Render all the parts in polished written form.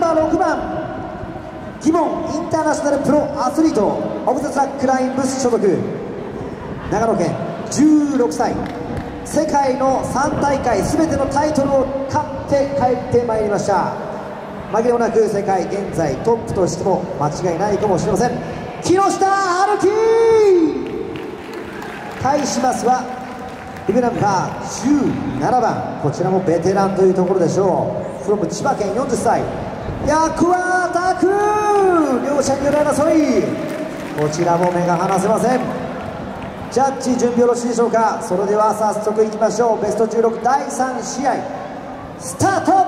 バー6番ギボンインターナショナルプロアスリートオブザスラックラインブス所属、長野県、16歳、世界の3大会全てのタイトルを勝って帰ってまいりました。紛れもなく世界現在トップとしても間違いないかもしれません。木下晴樹対しますはビブナンバー17番、こちらもベテランというところでしょう。フロム千葉県、40歳、役は拓、両者による争い、こちらも目が離せません。ジャッジ準備よろしいでしょうか。それでは早速いきましょう。ベスト16第3試合スタート。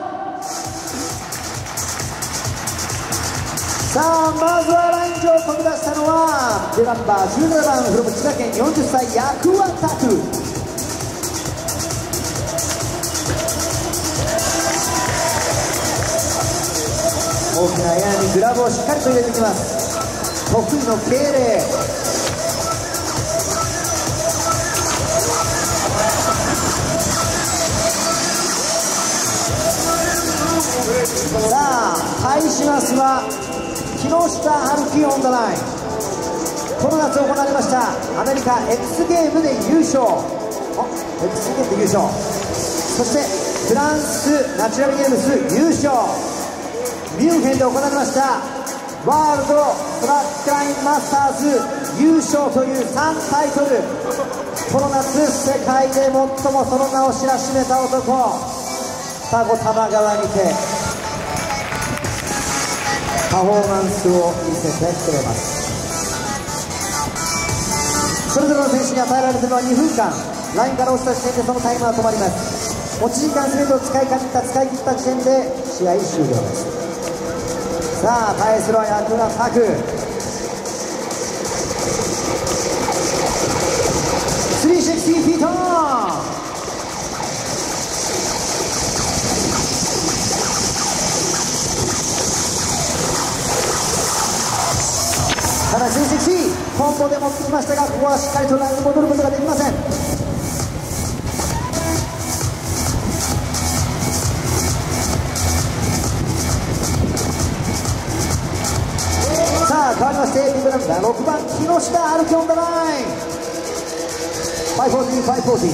さあまずはライン上を飛び出したのはベナンバー17番フロム千葉県、40歳、役は拓。大きなエアにグラブをしっかりと入れてきます。得意の敬礼。さあ対しますは木下晴樹オンダライン。この夏行われましたアメリカ X ゲームで優勝、X ゲームで優勝、そしてフランスナチュラルゲームズ優勝、ミュンヘンで行われましたワールドスラックラインマスターズ優勝という3タイトル。この夏世界で最もその名を知らしめた男、双子玉川にてパフォーマンスを見せてくれます。それぞれの選手に与えられているのは2分間、ラインから落ちた時点でそのタイムは止まります。持ち時間全てを使い切った時点で試合終了です。さあ対するは役は拓、360フィート。ただ360コンボで持ってきましたが、ここはしっかりとラインに戻ることができません。さあ変わりましてビブナンバー6番木下晴樹オンダライン。540、540、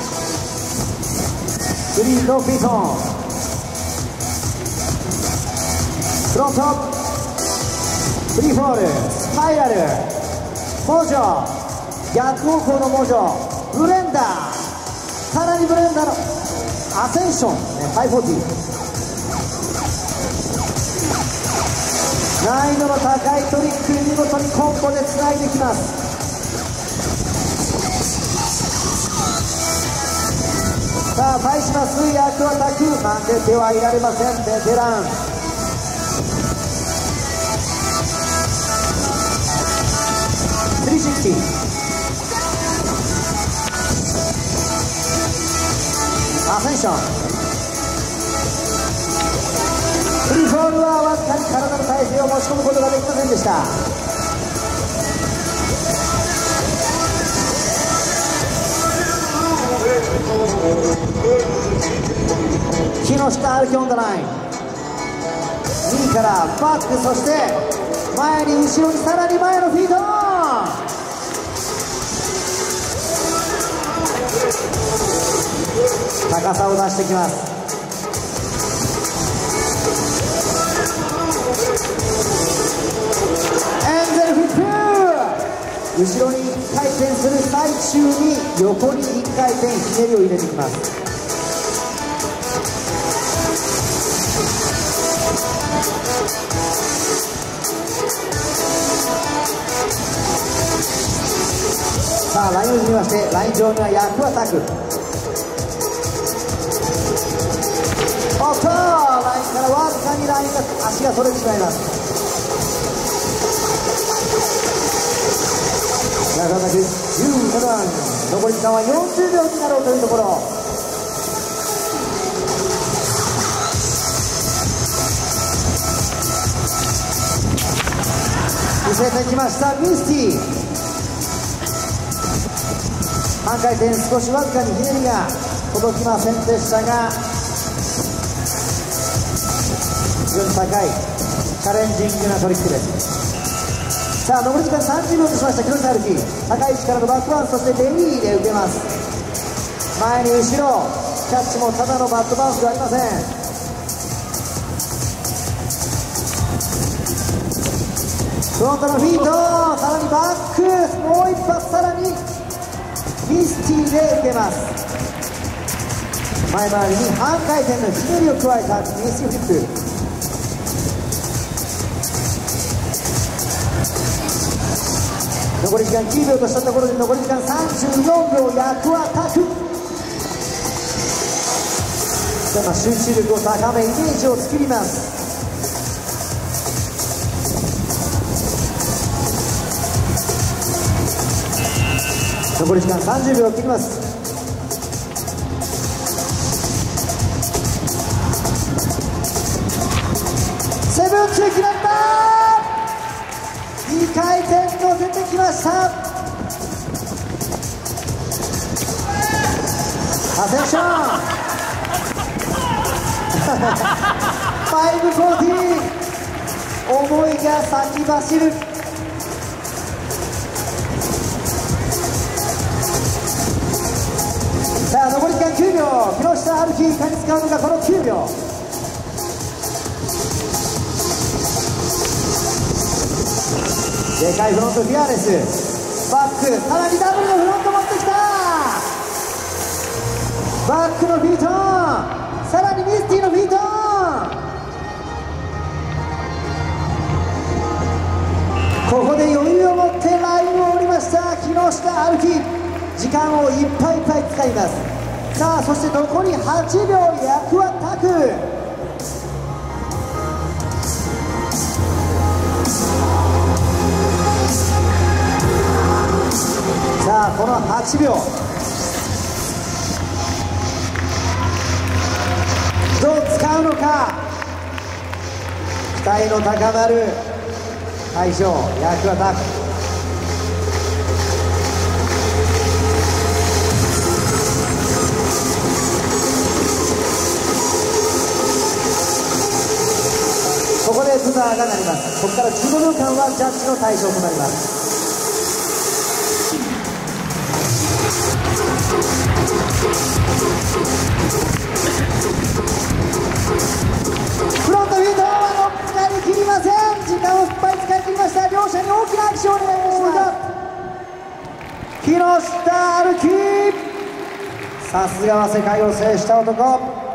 スリーローフィートン、フロントフリーフォール、スパイラル、モジョ、逆方向のモジョ、ブレンダー、さらにブレンダーのアセンション、540。難易度の高いトリック、見事にコンボでつないできます。さあ対します役は拓、負けてはいられません。ベテラン360、アセンション、フリーフォールはわずかに体の体勢を持ち込むことができませんでした。木下晴樹オンダライン、右からバック、そして前に後ろにさらに前のフィート。高さを出してきます。エンゼルフィップ、後ろに1回転する最中に横に1回転ひねりを入れてきます。さあラインを見まして、ライン上には役は拓、おっとラインからわずかに足が取れてしまいます。中田君17番、残り時間は40秒になろうというところ。見せてきましたミスティ、半回転、少しわずかにひねりが届きませんでしたが、 非常に高いチャレンジングなトリックです。さあ残り時間30秒としました木下春樹、高い位置からのバックバウンス、そしてレリーで受けます。前に後ろキャッチもただのバットバウンスではありません。フロントのフィート、さらにバック、もう一発、さらにミスティーで受けます。前回りに半回転のひねりを加えたミスティーフリップ。残り時間9秒としたところで残り時間34秒、役はタク。集中力を高めイメージを作ります。残り時間30秒を切ります。セブンツー決まった。2回転乗せてきました。アセンション540、思いが先走る。さあ残り時間9秒、木下春樹、いかに使うのかこの9秒。でかいフロントフィアレス、バック、さらにダブルのフロント持ってきた。バックのフィート、さらにミスティのフィート。ここで余裕を持ってラインを降りました木下春樹。時間をいっぱいいっぱい使います。さあそして残り8秒、役はタク。さあこの8秒どう使うのか。期待の高まる会場、役はタク。ここでブザーが鳴ります。ここから15秒間はジャッジの対象となります。フロントフィートは使い切りません。時間をいっぱい使い切りました。両者に大きな拍手をお願いします。木下春樹、さすがは世界を制した男。